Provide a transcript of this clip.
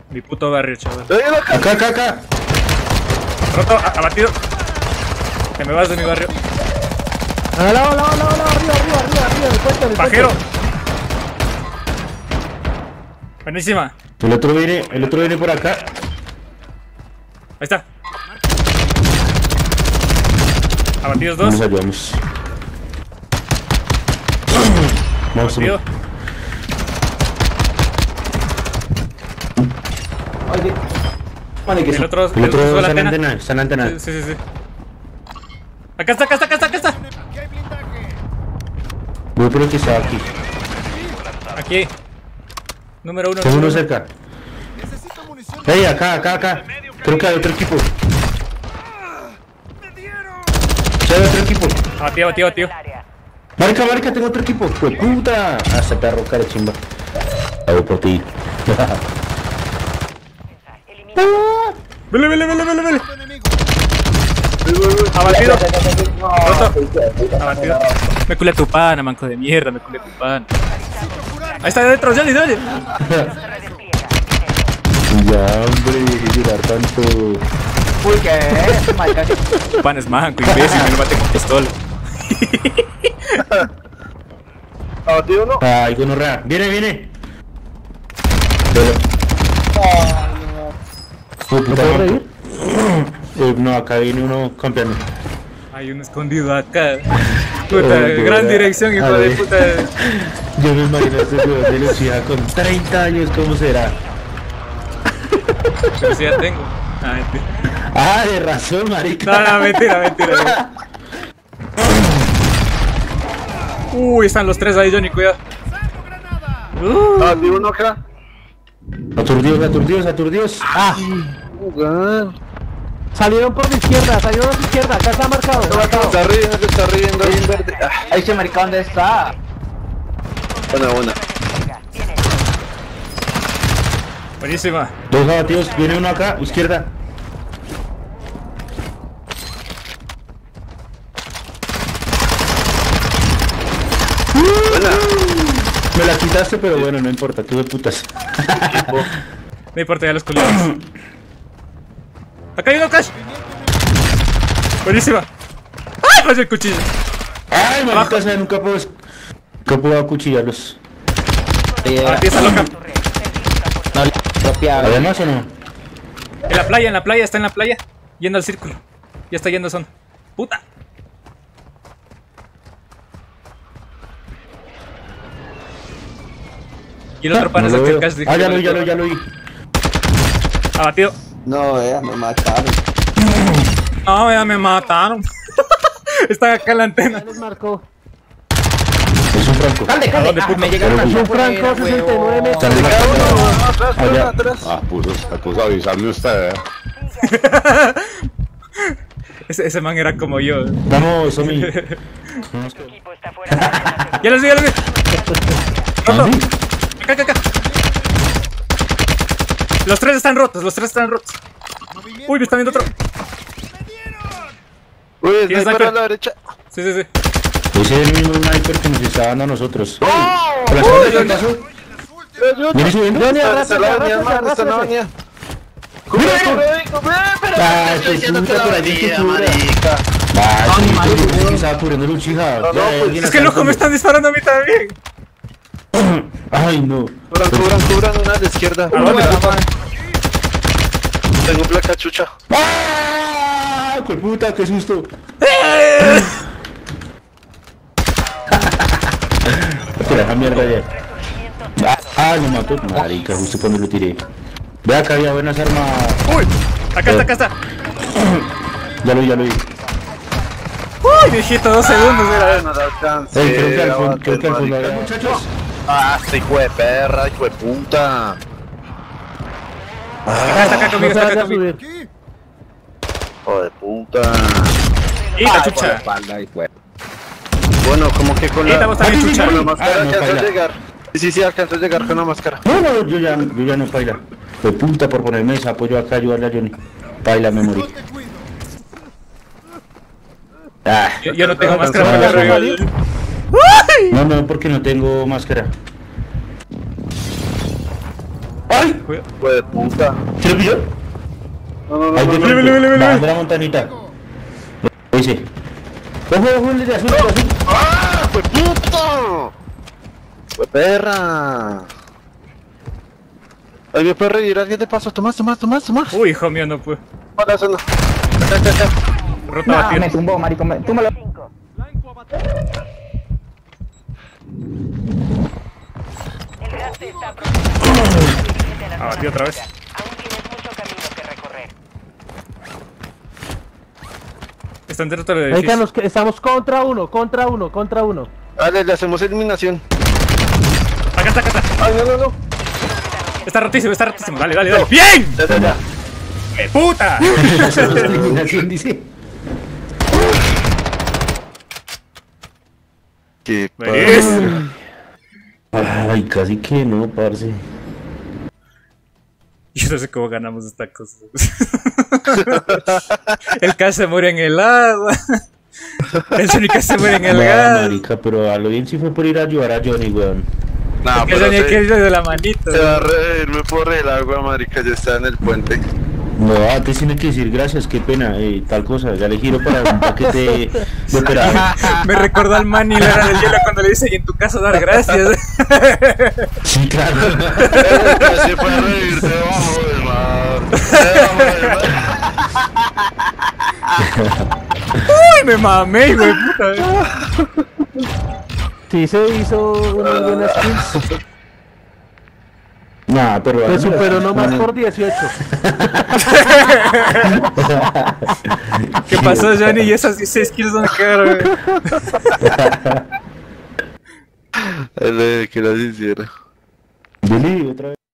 Mi puto barrio, chaval. Acá. Roto, abatido. Te me vas de mi barrio. Arriba, del puente, Pajero. Buenísima. El otro viene por acá. Ahí está. Abatidos dos. Nos ayudamos. Vamos, Abatido. El otro está en la antena. antena, está en la antena. Sí. Acá está. Voy por el que estaba aquí. Aquí. Número 1. Tengo uno cerca. Hey, acá. Creo que hay otro equipo. Sí, hay otro equipo. Abatido. Marica, tengo otro equipo. ¡Fue puta! Hasta perro, cara chimba. Voy por ti. Vele. Abatido. Roto. Abatido. Me culé tu pana, manco de mierda, me culé tu pana. Ahí está adentro, dale. Ya, hombre, llorar tanto. Uy, ¿qué? Marica. Tu pana es manco, imbécil, me lo maté con pistola. ¿Abatido no? Ay, gonorrea. Viene. ¿No puedo reír? No, acá viene uno campeando. Hay uno escondido acá. Puta, gran dirección, hijo de puta. Yo me imagino a este weón de Lucía con 30 años, ¿cómo será? Pero si ya tengo. Mentira. Ah, de razón, marica. No, mentira. Uy, están los tres ahí, Johnny, cuidado. ¿Abatido no acá? Aturdidos. Ah, Salieron por mi izquierda, acá está marcado. Está riendo ahí en verde. Ahí se marica, ¿dónde está? Buena. Buenísima. dos abatidos, viene uno acá, izquierda. Buena. Me la quitaste, pero bueno, no importa, tú de putas. No importa, ya los culiados. Acá hay uno, Cash. Buenísima. ¡Ay, falló el cuchillo! Ay, marica, ¿sabes? Nunca puedo acuchillarlos. Aquí está loca. ¿Además o no? En la playa, está en la playa. Yendo al círculo. Ya está yendo a zona. ¡Puta! Y el otro pana es el que el Cash dijo. Ya lo vi. Abatido. No, me mataron. No, ya me mataron. Está acá en la antena. Les marcó. Es un franco. ¿A dónde, puto? Me llegaron a un franco 69 metros. Atrás. Pues avisarle usted, Ese man era como yo. Vamos, Somi. Ya los vi. Roto. Acá. Los tres están rotos. Uy, me está viendo otro. Uy, ¿Tienes sniper a sniper? la derecha. Sí. Ese es el mismo sniper que nos está dando a nosotros. ¿Por la ¡Oh! espalda, qué pasó? ¿Viene subiendo? Johnny, Está la avenida, arrástrate. man, está en la avenida. ¡Cubre! Ah, estoy puta por allí, que cubra. Es que estaba cubriendo el Uchiha. Es que loco, me están disparando a mí también. Ay, no. Cubran una a la izquierda. ¿A dónde, puto? Tengo placa chucha. ¡Ah! ¡Qué puta, qué susto! Tira esa mierda ya. Me mató. Marica, justo cuando lo tiré. Ve acá, había buenas armas. Uy, acá está. Ya lo vi. Uy, viejito, 2 segundos, mira. No la alcancé. Creo que al fondo había muchachos. Este hijo de perra, hijo de puta. Está acá conmigo. Hijo de puta. Y la chucha. Bueno, como que con Y estamos también chucha. con la máscara no, alcanzó a baila. llegar. Sí, alcanzó a llegar con la máscara. No, yo ya no baila. De puta por ponerme ese apoyo acá, ayudarle a Johnny. Baila, me morí. Yo no tengo máscara para la regal. No, porque no tengo máscara. ¡Ay! Cuidado. Hijo de puta. ¿Se lo pilló? No. Ahí de Vele, vele, vele, vele. bajando la montanita. Lo hice. Ojo, el de azul, el de azul. ¡Ah! ¡Hijo de puta! ¡Hijo de perra! Ay, me puede reír alguien de paso. Tomás. Uy, hijo mío, no puedo. Para eso no. Rota Nah, batido. me tumbó, maricón. Túmbalo. El gas te está protegiendo. Dirígete a la Ah, zona batido otra vez. segura. Aún tienes mucho camino que recorrer. Están dentro del Marica, edificio. estamos contra uno. Dale, le hacemos eliminación. Acá está. Ay, no. Está rotísimo. Dale. ¡Bien! Ya. ¡Puta! Eliminación, dice. Qué ¿Ves? Ay, casi que no, parce. Yo no sé cómo ganamos esta cosa. El K se muere en el agua. El Sonic se muere en el No, gas. marica, pero a lo bien sí fue por ir a ayudar a Johnny, weón. No, Que Sonic que es de la manito. se va a reírme por el agua, marica. Ya está en el puente. No, antes tiene que decir gracias, qué pena, tal cosa, ya le giro para un paquete de operador. Me recordó al man y la era del hielo cuando le dice y en tu caso dar gracias. Sí, claro. Se fue a reír debajo del mar. Uy, me mamé, güey, puta. Sí, se hizo una buena skin. Nah, pero... Te superó nomás por 18. ¿Qué pasó, Johnny? Y esas 16 kills donde quedaron, güey. Que las hiciera. Billy, otra vez.